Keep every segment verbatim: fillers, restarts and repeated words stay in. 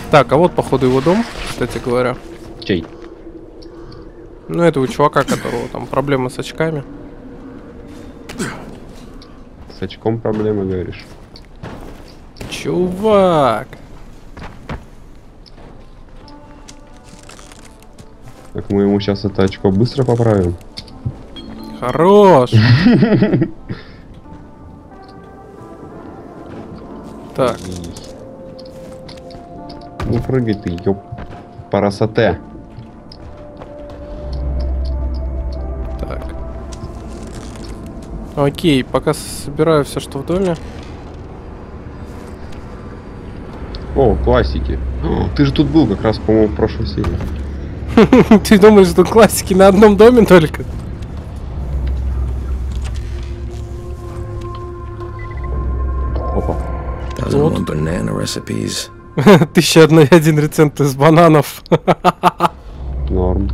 Так, а вот, походу, его дом, кстати говоря. Чей? Ну, этого чувака, которого там проблемы с очками. С очком проблемы, говоришь? Чувак! Так мы ему сейчас это очко быстро поправим. Хорош! Так. Ну прыгай ты, ёп. Парасоте. Так. Окей, пока собираю все, что в доме. О, классики. О, ты же тут был как раз, по-моему, в прошлой серии. Ты думаешь, что классики на одном доме только? Опа. Вот. Banana recipes. Тысяча один рецепт из бананов. Норм.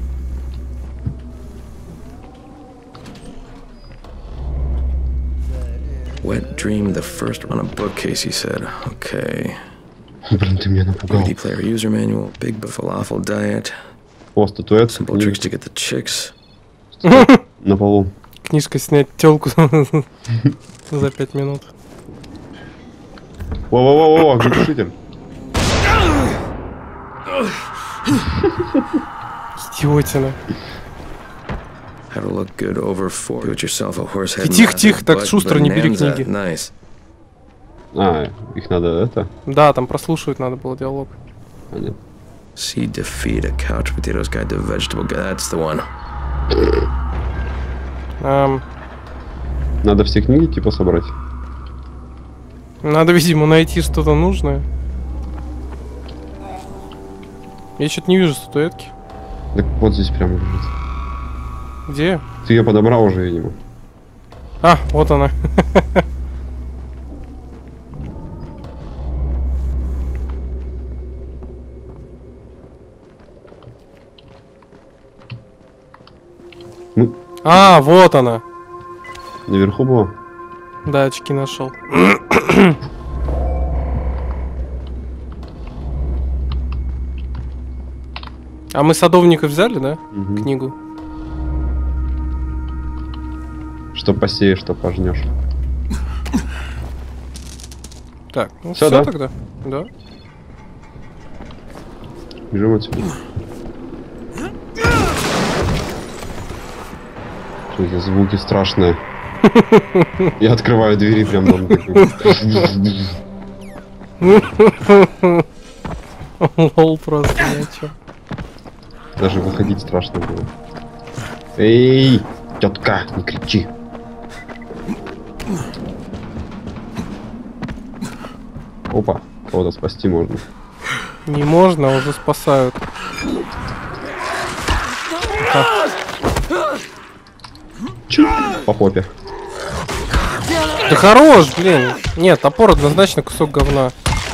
Wet dream, the first on a bookcase, he said. Okay. Блин, ты меня напугал. D V D player user manual, big falafel diet, О, статуэтка. simple tricks to get the chicks. На полу. Книжка снять телку за пять минут. Во-во-во-во, огнетушитель. Идиотина. How to look good over four. Do it yourself a horse head. Тихо, тихо, так шустро не бери книги. Nice. А, их надо это? Да, там прослушивать надо было диалог. Понятно. See defeat a couch potatoes guide to vegetable guide. That's the one. Эм, Надо все книги типа собрать. надо, видимо, найти что-то нужное. Я что-то не вижу статуэтки. Так вот здесь прямо лежит. Где? Ты ее подобрал уже, видимо. А, вот она. Ну, А, вот она. наверху было. Да, очки нашел. А мы садовника взяли, да? Мгм. Книгу. Что посеешь, что пожнешь. Так, ну Всё, все да? тогда. Да. Бежим отсюда. Что эти звуки страшные. Я открываю двери прям там такой. Лол просто ни о чем. Даже выходить страшно было. Эй, тетка, не кричи. Опа, кого-то спасти можно. Не можно, уже спасают. Чу, по попе. Да хорош, блин. Нет, топор однозначно кусок говна.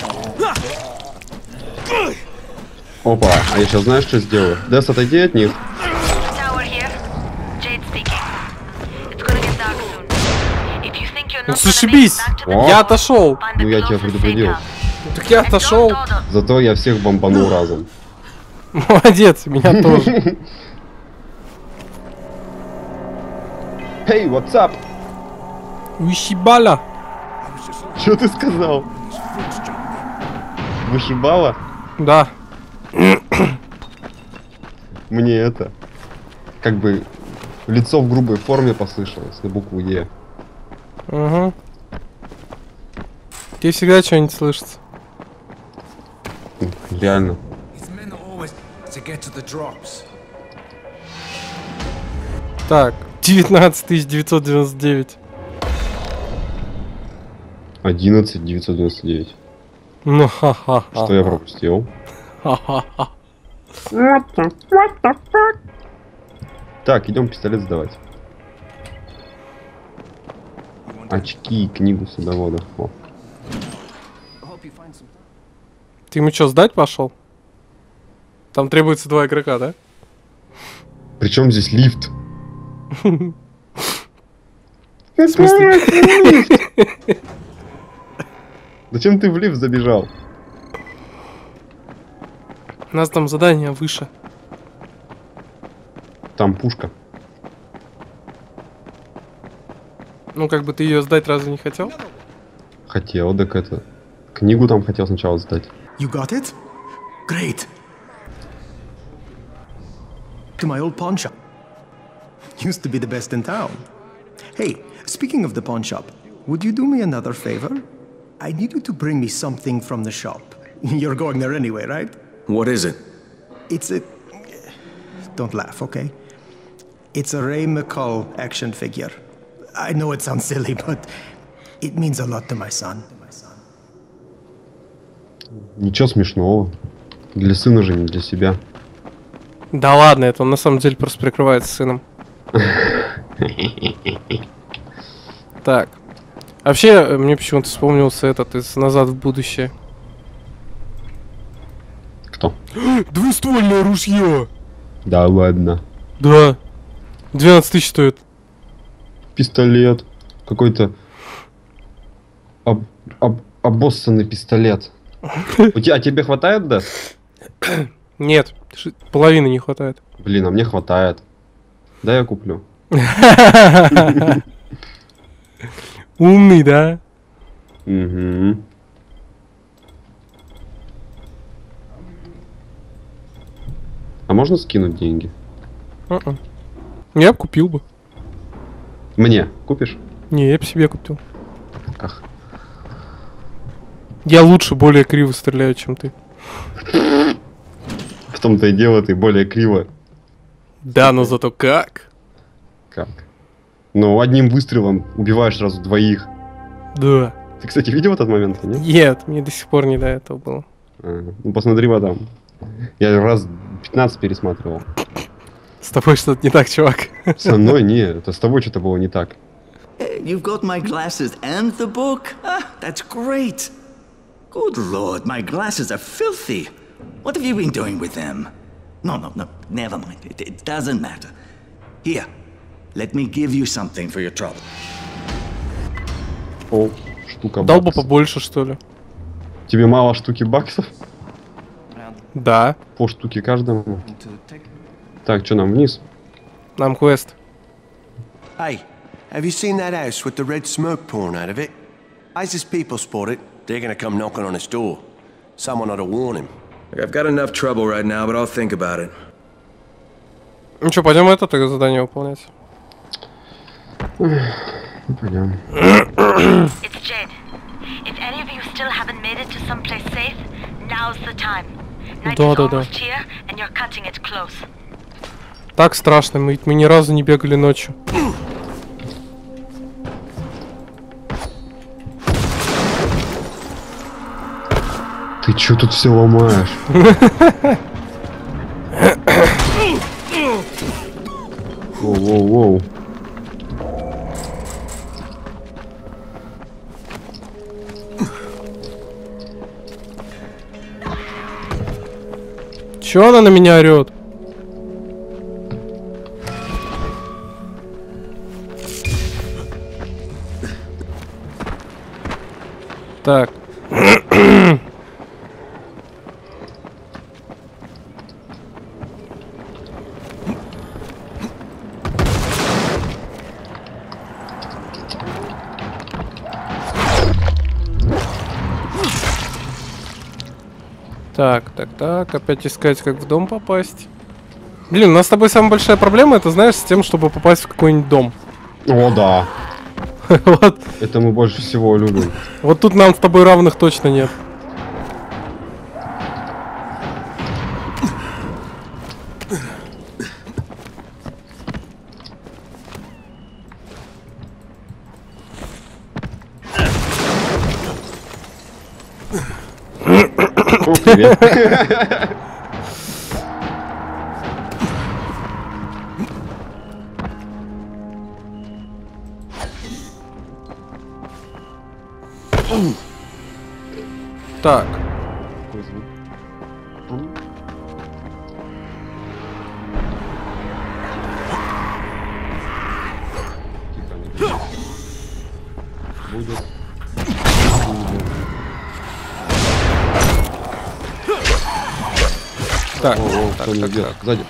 Опа, а я сейчас знаешь, что сделаю? Дес, отойди от них. Ну зашибись! О. Я отошел. Ну я тебя предупредил. Так я отошел. Зато я всех бомбанул разом. Молодец, меня тоже. Эй, what's up? Вышибала. Что ты сказал? Вышибала? Да. Мне это, как бы, лицо в грубой форме послышалось на букву Е. Угу. Тебе всегда что-нибудь слышится. Реально. Так, девятнадцать тысяч девятьсот девяносто девять. одиннадцать девятьсот девяносто девять. Ну ха-ха-ха. Что я пропустил? Ха-ха-ха. Так, идем пистолет сдавать. Очки и книгу садовода. О. Ты ему что, сдать пошел? Там требуется два игрока, да? Причем здесь лифт? В смысле? Зачем ты в лифт забежал? У нас там задание выше. Там пушка. Ну, как бы ты ее сдать разве не хотел? Хотел, так это... Книгу там хотел сначала сдать. You got it? Great. To my old pawn shop. Used to be the best in town. Hey, speaking of the pawn shop, would you do me another favor? I need you to bring me something from the shop. You're going there anyway, right? What is it? It's a... Don't laugh, okay? It's a Ray McCall action figure. I know it sounds silly, but it means a lot to my son. Ничего смешного. Для сына же, не для себя. Да ладно, это он на самом деле просто прикрывается сыном. Так. Вообще, мне почему-то вспомнился этот из «Назад в будущее». Кто? Двуствольное ружье! Да ладно. Да. двенадцать тысяч стоит. Пистолет. Какой-то... Об... Об... Обоссанный пистолет. У тебя, а тебе хватает, да? Нет, ши- половины не хватает. Блин, а мне хватает. Да, я куплю. Умный, да? Угу. А можно скинуть деньги? Uh-uh. Я бы купил бы. Мне купишь? Не, я бы себе купил. Как? Я лучше, более криво стреляю, чем ты. В том-то и дело, ты более криво. Да, но зато как? Как? Ну, одним выстрелом убиваешь сразу двоих. Да. Ты, кстати, видел этот момент, нет? Нет, мне до сих пор не до этого было. А, ну, посмотри вот там. Я раз пятнадцать пересматривал. С тобой что-то не так, чувак. Со мной не, это с тобой что-то было не так. You've got my glasses and the book? Ah, that's great. Good Lord, my glasses are filthy. What have you been doing with them? No, no, no, never mind. It, it doesn't matter. Here, let me give you something for your trouble. О, штука Дал бы баксов. побольше, что ли? Тебе мало штуки баксов? Да. По штуке каждому. Так, что нам вниз? Нам квест. Hey, have you seen that house with the red smoke pouring out of it? ISIS people spot it. They're gonna come knocking on his door. Someone ought to warn him. I've got enough trouble right now, but I'll think about it. Ну что, пойдем это тогда задание выполнять. Пойдем. It's Jed. If any of you still haven't made it to someplace safe, now's the time. Night Да, is да, да. almost here, and you're cutting it close. Так страшно, мы, ведь мы ни разу не бегали ночью. Ты чё тут все ломаешь? Воу-воу-воу. Чё она на меня орёт? Так. Так, так, так, опять искать, как в дом попасть. Блин, у нас с тобой самая большая проблема, это, знаешь, с тем, чтобы попасть в какой-нибудь дом. О, да. Вот, Это мы больше всего любим. вот тут нам с тобой равных точно нет. О, привет. Так. Какой звук? Тихо, не будет. Так, О, о, так, кто не так, идет? так. Сзади.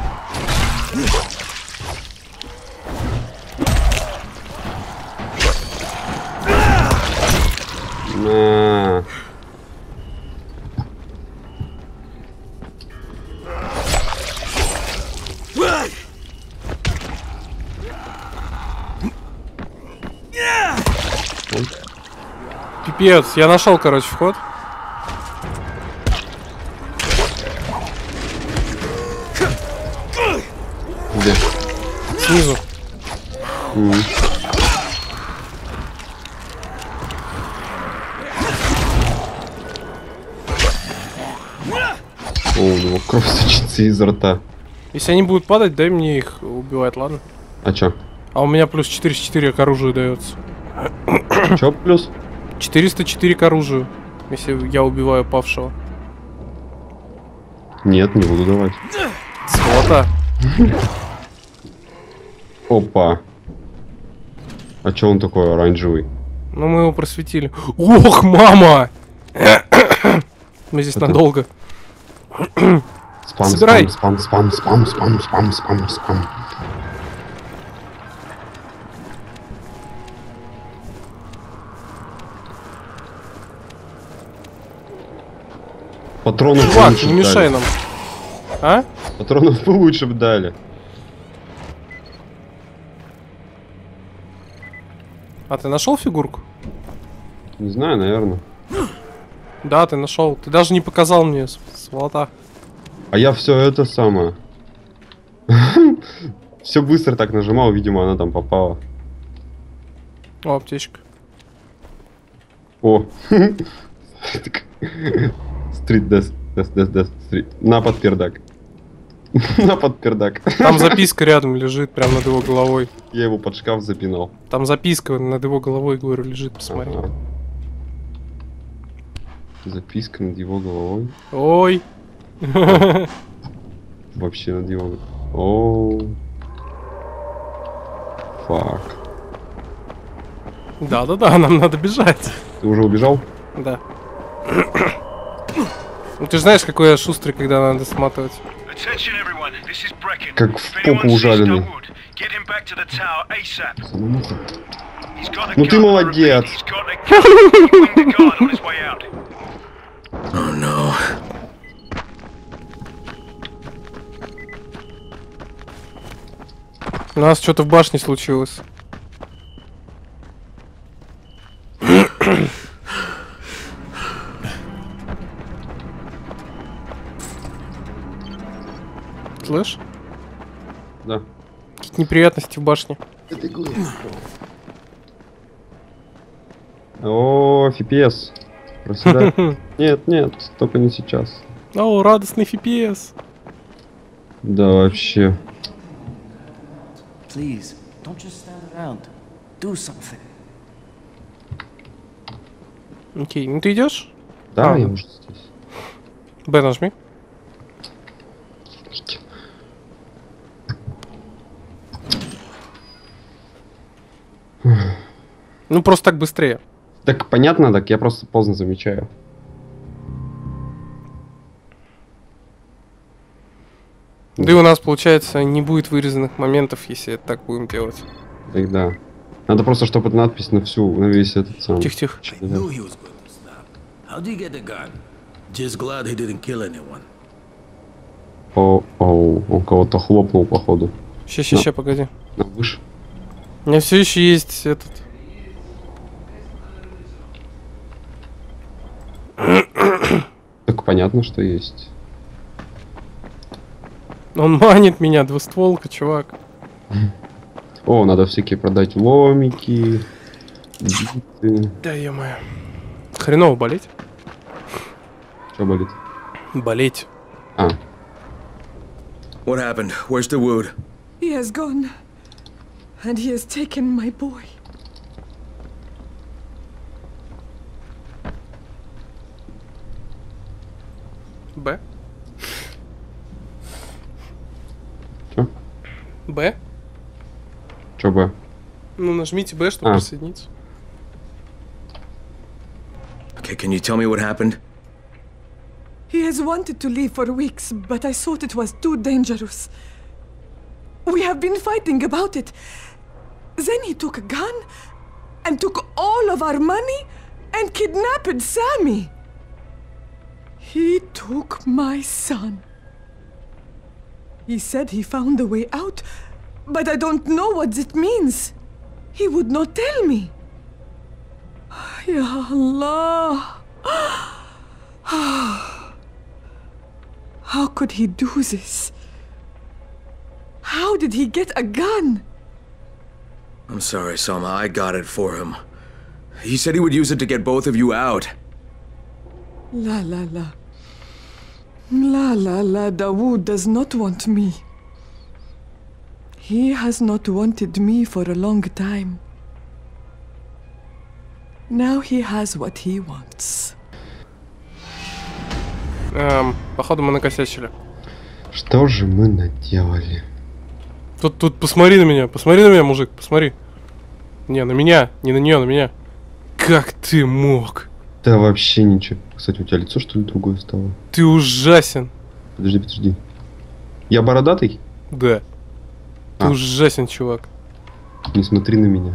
На. Пипец, я нашел, короче, вход. Где? Снизу. М. О, у него кровь сочится из рта. Если они будут падать, дай мне их убивать, ладно? А чё? А у меня плюс четыреста четыре к оружию дается. Чё плюс? четыреста четыре к оружию, если я убиваю павшего. Нет, не буду давать. Сволота. Опа. А чё он такой оранжевый? Ну мы его просветили. Ох, мама! Мы здесь Это- надолго. Спам, Собирай. спам, спам, спам, спам, спам, спам, спам. Патронов Чувак, получше не б мешай дали. нам. А? Патронов получше бы дали. А ты нашел фигурку? Не знаю, наверное. Да, ты нашел. Ты даже не показал мне, с- сволота. А я все это самое. Все быстро так нажимал, видимо, она там попала. О, аптечка. О. Стрит дес, дес, дес, дес, стрит. На подпердак. На подпердак. Там записка рядом лежит, прямо над его головой. Я его под шкаф запинал. Там записка над его головой, говорю, лежит, посмотри. Ага. Записка над его головой. Ой. Вообще над его... О. Фак. Да-да-да, нам надо бежать. Ты уже убежал? Да. Ну ты же знаешь, какой я шустрый, когда надо сматывать. Как в попу ужаленный. Самому-то. Ну ты молодец. Oh no. У нас что-то в башне случилось. Слышь? Да. Какие-то неприятности в башне. О, эф пи эс. Проседает. Нет, нет, только не сейчас. О, радостный эф пи эс. Да, вообще. Please, don't just stand around. Do something. Окей, ну ты идешь? Да, А. я уже здесь. Б нажми. Ну просто так быстрее. Так понятно, так я просто поздно замечаю. Да и у нас, получается, не будет вырезанных моментов, если так будем делать. Так да. Надо просто, чтобы эта надпись на всю, на весь этот самый. Тихо-тихо. I knew he was going to snap. How'd he get the gun? Just glad he didn't kill anyone. О, оу, он кого-то хлопнул, походу. Ща, ща, ща, погоди. На выше. У меня все еще есть этот. Так понятно, что есть. Он манит меня, двустволка, чувак. О, надо всякие продать ломики. Биты. Да ё-моё. Хреново болеть? Что болит? Болеть. А, What happened? Where's the wood? He has gone, and he has taken my boy. Б? Чё? Б? чё бы? Ну нажмите Б, чтобы А. присоединиться. Okay, can you tell me what happened? He has wanted to leave for weeks, but I thought it was too dangerous. We have been fighting about it. Then he took a gun and took all of our money and kidnapped Sammy. He took my son. He said he found a way out, but I don't know what it means. He would not tell me. Ya Allah. How could he do this? How did he get a gun? I'm sorry, Salma. I got it for him. He said he would use it to get both of you out. La la la. La la la, Dawood does not want me. He has not wanted me for a long time. Now he has what he wants. Эм, походу мы накосячили. Что же мы наделали? Тут, тут, посмотри на меня, посмотри на меня, мужик, посмотри. Не, на меня, не на нее, на меня. Как ты мог? Да вообще ничего. Кстати, у тебя лицо что ли другое стало? Ты ужасен. Подожди, подожди. Я бородатый? Да. Ты А. ужасен, чувак. Не смотри на меня.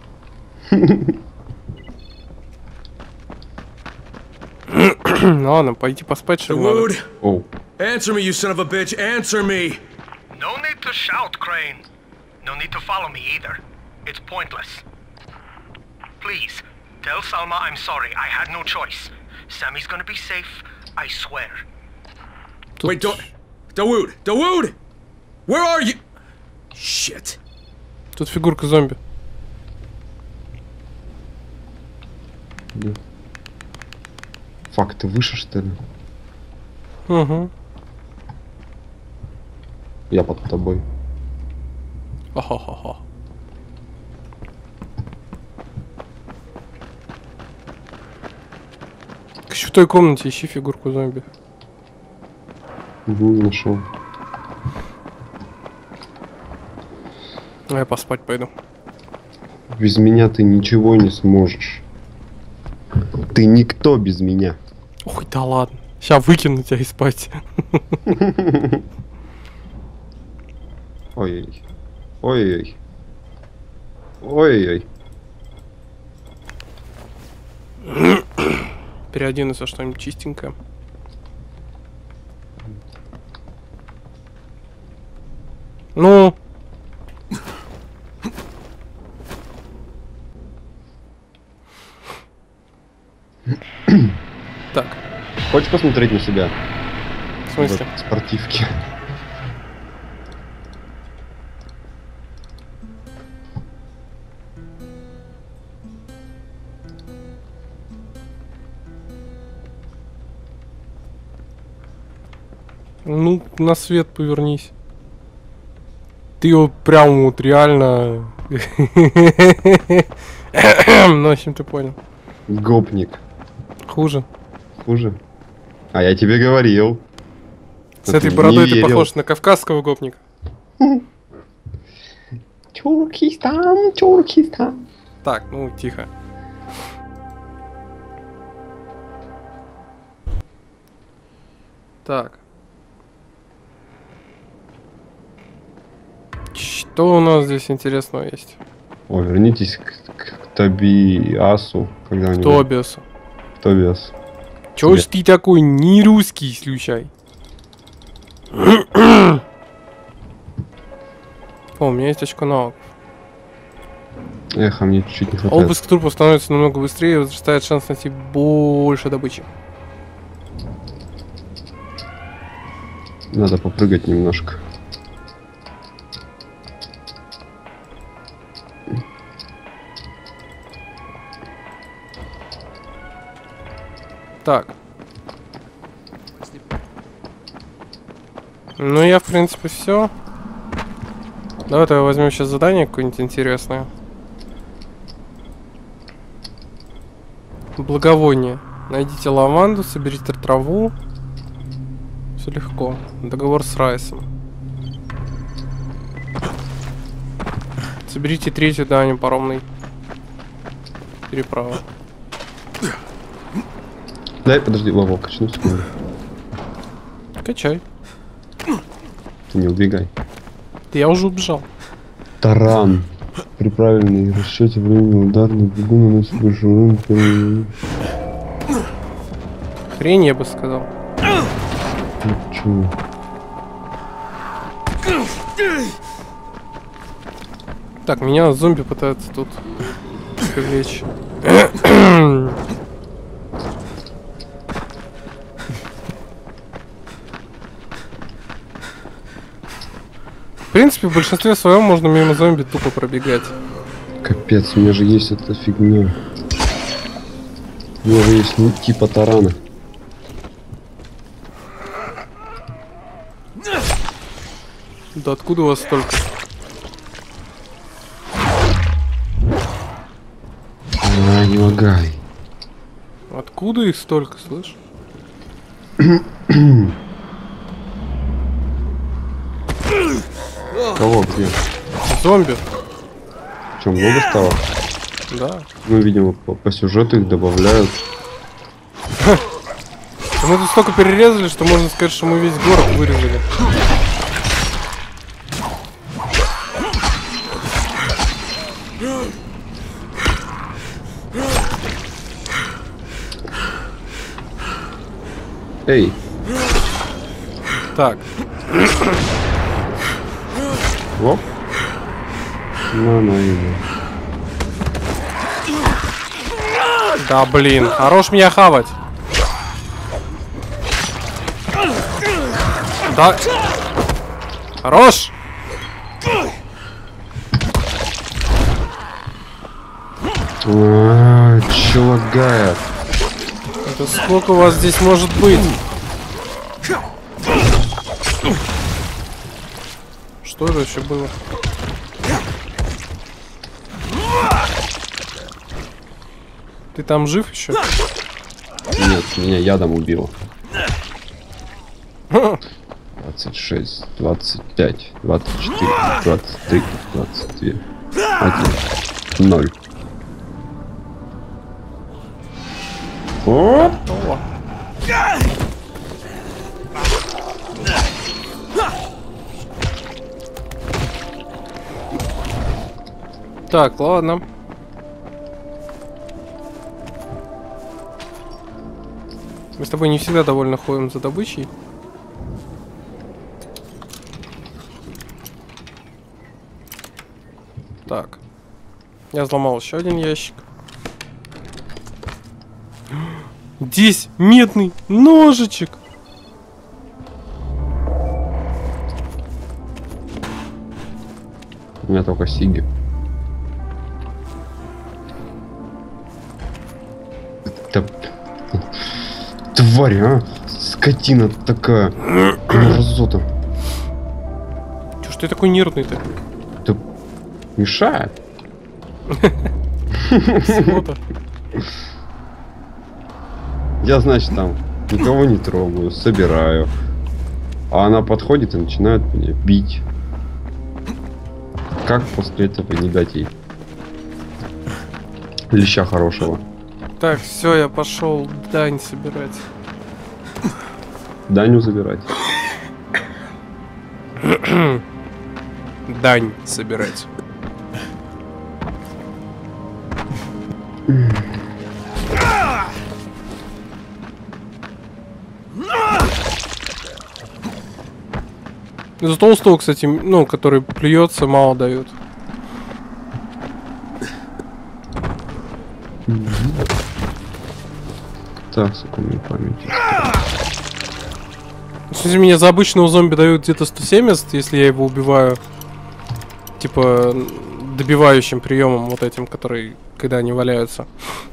Ну ладно, пойти поспать, что ли, надо? Dawood! Оу. Answer me, you son of a bitch! Answer me! No need to shout, Crane. No need to follow me either. It's pointless. Please, tell Salma I'm sorry. I had no choice. Sammy's gonna be safe, I swear. Тут... Wait, don't... Dawood! Dawood! Where are you? Shit. Тут фигурка зомби. Да. Фак, ты выше, что ли? Угу. Я под тобой. Ха-ха-ха. Еще в той комнате ищи фигурку зомби. Угу, нашел. А я поспать пойду. Без меня ты ничего не сможешь. Ты никто без меня. Ой, да ладно. Сейчас выкину тебя и спать. Ой-ой. Ой-ой. Ой-ой. Переоденусь во что-нибудь чистенькое. Ну. Так. Хочешь посмотреть на себя? В смысле? В спортивке. Ну, на свет повернись. Ты его прям вот реально... Ну, в общем, ты понял. Гопник. Хуже. Хуже? А я тебе говорил. С этой бородой ты похож на кавказского гопника. Туркестан, Туркестан. Так, ну, тихо. Так. Что у нас здесь интересного есть? О, вернитесь к, к Тобиасу. Когда-нибудь. Тобиасу. Тобиас. Чё ж ты такой не русский, случай? О, у меня есть очко навыков. Эх, а мне чуть-чуть не хватает. Обыск трупов становится намного быстрее и возрастает шанс найти больше добычи. Надо попрыгать немножко. Так. Ну, я, в принципе, все. Давай-то возьмем сейчас задание какое-нибудь интересное. Благовоние. Найдите лаванду, соберите траву. Все легко. Договор с Райсом. Соберите третью дань паромной переправы. Дай, подожди, лавок качнусь. Качай. Ты не убегай. Ты я уже убежал. Таран. При правильной расчете времени ударный бегун наносит больше урона. Хрень, я бы сказал. Почему? Так, меня зомби пытаются тут привлечь. В принципе, в большинстве своем можно мимо зомби тупо пробегать. Капец, у меня же есть эта фигня. У меня же есть ну, типа тарана. Да откуда у вас столько? А, не лагай. Откуда их столько, слышь? Кого где? Зомби. Что, много стало? Да. Ну, видимо, по, по сюжету их добавляют. Мы тут столько перерезали, что можно сказать, что мы весь город вырезали. Эй. Так. Оп. Ну, ну, его. Да блин, хорош меня хавать. Да. Хорош. А, чё лагает? Это сколько у вас здесь может быть? Что же еще было? Ты там жив еще? Нет, меня ядом убило. двадцать шесть, двадцать пять, двадцать четыре, двадцать три, двадцать два, один, ноль. О! Так, ладно. Мы с тобой не всегда довольно ходим за добычей. Так. Я взломал еще один ящик. Здесь медный ножичек. У меня только сиги. Да... Тварь, а? Скотина такая. Мерзота. Чё ж ты такой нервный-то? Да мешает. Всего-то. Я, значит, там никого не трогаю, собираю. А она подходит и начинает меня бить. Как после этого не дать ей леща хорошего? Так, все, я пошел дань собирать. Даню забирать. Дань собирать. За толстого, кстати, ну, который плюется, мало дают. Так, секунду памяти. Если мне за обычного зомби дают где-то сто семьдесят, если я его убиваю, типа, добивающим приемом вот этим, который, когда они валяются.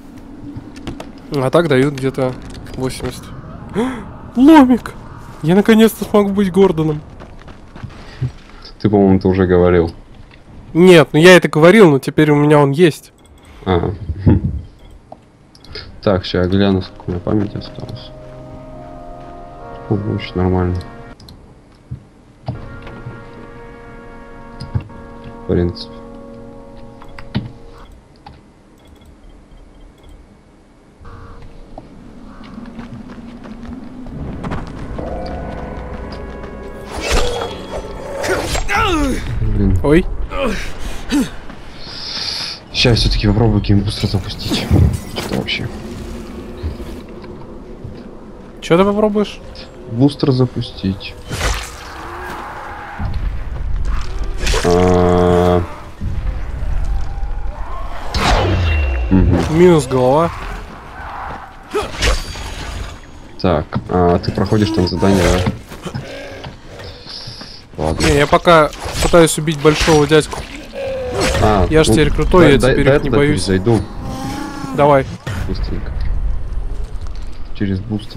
А так дают где-то восемьдесят. Ломик! Я наконец-то смогу быть Гордоном. Ты, по-моему, ты уже говорил. Нет, ну я это говорил, но теперь у меня он есть. Ага. Так, сейчас я гляну, сколько у меня памяти осталось. О, очень нормально. В принципе. Блин. Ой. Сейчас все-таки попробую геймбустер запустить. Что вообще? Что ты попробуешь? Бустер запустить. А... Угу. Минус голова. Так, а ты проходишь там задание, да? Ладно. Не, я пока пытаюсь убить большого дядьку. А, я ж ну, теперь крутой, дай, я дай, теперь дай их не туда боюсь. Зайду. Давай. Быстренько. Через бустер.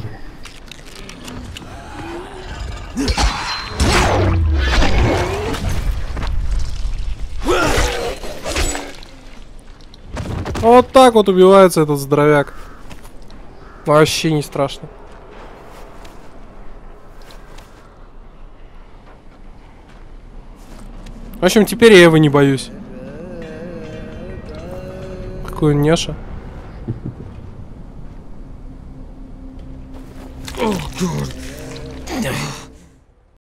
Вот так вот убивается этот здоровяк. Вообще не страшно. В общем, теперь я его не боюсь. Какой он няша. Oh, God.